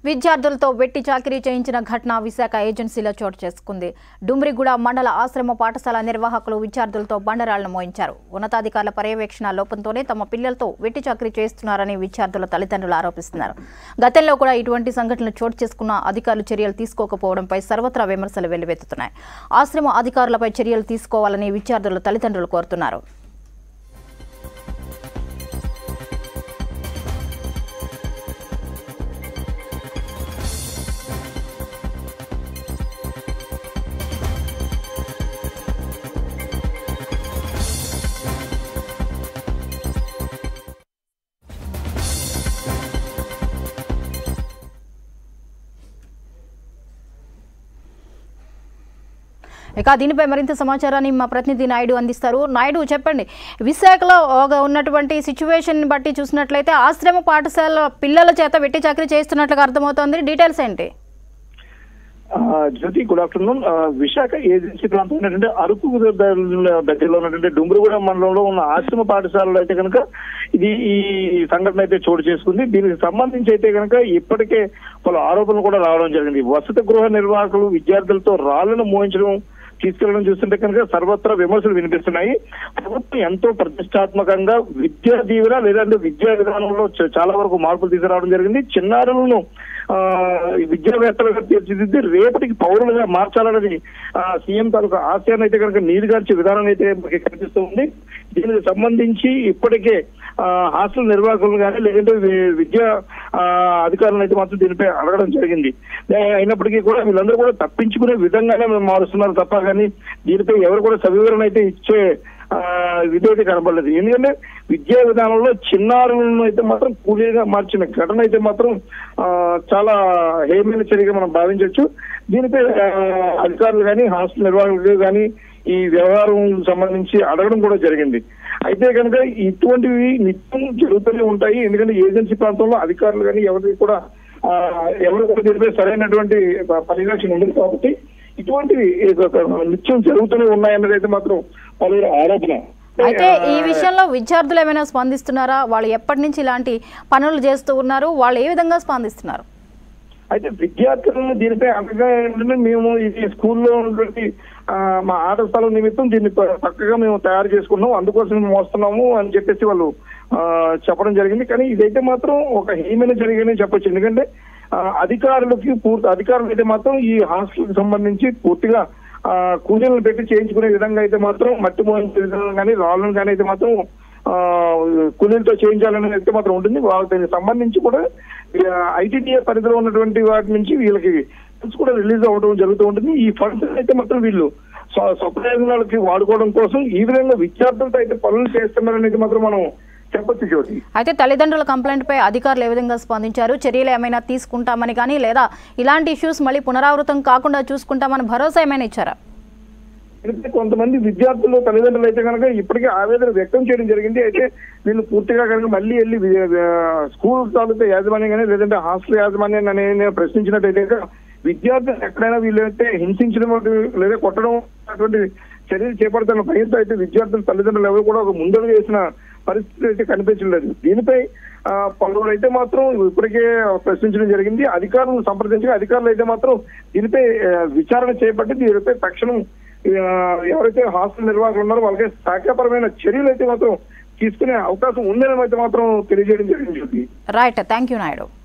విద్యార్థులతో వెట్టి చాకిరీ చేయించిన ఘటన విశాఖ ఏజెన్సీలో చోటు చేసుకుంది. డుమ్రిగూడ మండల ఆశ్రమ పాఠశాల నిర్వాహకులు విద్యార్థులతో బండరాళ్లను మోయించారు. ఉన్నతాధికారుల పర్యవేక్షణ లోపంతోనే తమ పిల్లలతో వెట్టి చాకిరీ చేస్తున్నారని విద్యార్థుల తల్లిదండ్రులు ఆరోపిస్తున్నారు. గతంలో కూడా ఇటువంటి సంఘటనలు చోటు చేసుకున్న అధికారులు చర్యలు తీసుకోకపోవడంపై సర్వత్రా విమర్శలు వెల్లువెత్తుతున్నాయి. ఆశ్రమ అధికారులపై చర్యలు తీసుకోవాలని విద్యార్థుల తల్లిదండ్రులు కోరుతున్నారు. ఇక దీనిపై మరింత సమాచారాన్ని మా ప్రతినిధి నాయుడు అందిస్తారు. నాయుడు, చెప్పండి, విశాఖలో ఉన్నటువంటి సిచ్యువేషన్ బట్టి చూసినట్లయితే ఆశ్రమ పాఠశాల పిల్లల చేత వెట్టి చాకరీ చేస్తున్నట్లుగా అర్థమవుతోంది. డీటెయిల్స్ ఏంటి? Jyothi, good afternoon. Visakha agency ప్రాంతం ఏంటంటే అరకు దగ్గరలో ఉన్నటువంటి డుమ్రిగూడ మండలంలో ఉన్న ఆశ్రమ పాఠశాలలో అయితే కనుక ఈ సంఘటన అయితే చోటు చేసుకుంది. దీనికి సంబంధించి అయితే కనుక ఇప్పటికే పలు ఆరోపణలు కూడా రావడం జరిగింది. వసతి గృహ నిర్వాహకులు విద్యార్థులతో రాళ్లను మోయించడం, తీసుకెళ్లడం చూస్తుంటే కనుక సర్వత్రా విమర్శలు వినిపిస్తున్నాయి. ప్రభుత్వం ఎంతో ప్రతిష్టాత్మకంగా విద్యా దీవెన లేదంటే విద్యా విధానంలో చాలా వరకు మార్పులు తీసుకురావడం జరిగింది. చిన్నారులను విద్యావేత్తలుగా తీర్చిదిద్ది రేపటికి పౌరులుగా మార్చాలన్నది సీఎం తాలూకా ఆశయాన్ని అయితే కనుక నీరుగార్చే విధానం అయితే మనకి కనిపిస్తూ ఉంది. దీనికి సంబంధించి ఇప్పటికే హాస్టల్ నిర్వాహకులు కానీ లేదంటే విద్యా అధికారులను అయితే మాత్రం దీనిపై అడగడం జరిగింది. అయినప్పటికీ కూడా వీళ్ళందరూ కూడా తప్పించుకునే విధంగానే మేము మారుస్తున్నారు తప్ప కానీ దీనిపై ఎవరు కూడా సవివరణ అయితే ఇచ్చే విధైతే కనపడలేదు. ఎందుకంటే విద్యా విధానంలో చిన్నారులను అయితే మాత్రం కూలీగా మార్చిన ఘటన అయితే మాత్రం చాలా హేయమైన చర్యగా మనం భావించవచ్చు. దీనిపై అధికారులు కానీ హాస్టల్ నిర్వాహకులు కానీ ఈ వ్యవహారం సంబంధించి అడగడం కూడా జరిగింది. అయితే కనుక ఇటువంటివి నిత్యం జరుగుతూనే ఉంటాయి. ఎందుకంటే ఏజెన్సీ ప్రాంతంలో అధికారులు కానీ ఎవరికి కూడా దీనిపై సరైనటువంటి పర్యవేక్షణ ఉండదు కాబట్టి ఇటువంటివి నిత్యం జరుగుతూనే ఉన్నాయన్నది అయితే మాత్రం పలువురు ఆరోపణ. అయితే ఈ విషయంలో విద్యార్థులు ఏమైనా స్పందిస్తున్నారా? వాళ్ళు ఎప్పటి నుంచి ఇలాంటి పనులు చేస్తూ ఉన్నారు? వాళ్ళు ఏ విధంగా స్పందిస్తున్నారు? అయితే విద్యార్థులను దీనిపై అంతగా ఏంటంటే మేము ఇది స్కూల్లో ఉన్నటువంటి మా ఆట స్థలం నిమిత్తం దీన్ని చక్కగా మేము తయారు చేసుకున్నాం, అందుకోసం మేము మోస్తున్నాము అని చెప్పేసి వాళ్ళు చెప్పడం జరిగింది. కానీ ఇదైతే మాత్రం ఒక హేమైన చర్యగానే చెప్పొచ్చు. ఎందుకంటే అధికారులు అయితే మాత్రం ఈ హాస్టల్కి సంబంధించి పూర్తిగా కూలీలను పెట్టి చేయించుకునే విధంగా అయితే మాత్రం మట్టి మోయించే విధానం కానీ రాళ్ళను కానీ అయితే మాత్రం కూలీలతో చేయించాలనేది అయితే మాత్రం ఉంటుంది. వాళ్ళకి సంబంధించి కూడా ఐటీడీఏ పరిధిలో ఉన్నటువంటి వాటి నుంచి వీళ్ళకి ఫండ్స్ కూడా రిలీజ్ అవ్వడం జరుగుతూ ఉంటుంది. ఈ ఫండ్స్ అయితే మాత్రం వీళ్ళు స్వప్రయోజనాలకి వాడుకోవడం కోసం ఈ విధంగా విద్యార్థులతో అయితే పనులు చేస్తున్నారనేది మాత్రం మనం చెప్పొచ్చు జ్యోతి. అయితే తల్లిదండ్రుల కంప్లైంట్ పై అధికారులు ఏ విధంగా స్పందించారు? చర్యలు ఏమైనా తీసుకుంటామని కానీ లేదా ఇలాంటి ఇష్యూస్ మళ్ళీ పునరావృతం కాకుండా చూసుకుంటామని భరోసా ఏమైనా ఇచ్చారా? కొంతమంది విద్యార్థులు తల్లిదండ్రులు అయితే కనుక ఇప్పటికే ఆవేదన వ్యక్తం చేయడం జరిగింది. అయితే వీళ్ళు పూర్తిగా కనుక మళ్ళీ వెళ్ళి స్కూల్ తాలూకా యాజమాన్యం కానీ లేదంటే హాస్టల్ యాజమాన్యం అనేది ప్రశ్నించినట్టయితే విద్యార్థులు ఎక్కడైనా వీళ్ళైతే హింసించడం లేదా కొట్టడం అటువంటి చర్యలు చేపడతాను భయంతో అయితే విద్యార్థుల తల్లిదండ్రులు ఎవరు కూడా ఒక ముందడుగు వేసిన పరిస్థితి అయితే కనిపించలేదు. దీనిపై పలువురు అయితే మాత్రం ఇప్పటికే ప్రశ్నించడం జరిగింది. అధికారులను సంప్రదించగా అధికారులు అయితే మాత్రం దీనిపై విచారణ చేపట్టి దీనిపై తక్షణం ఎవరైతే హాస్టల్ నిర్వాహకులు ఉన్నారో వాళ్ళకి శాఖాపరమైన చర్యలు అయితే మాత్రం తీసుకునే అవకాశం ఉందని అయితే మాత్రం తెలియజేయడం జరిగింది. Right, thank you Naidu.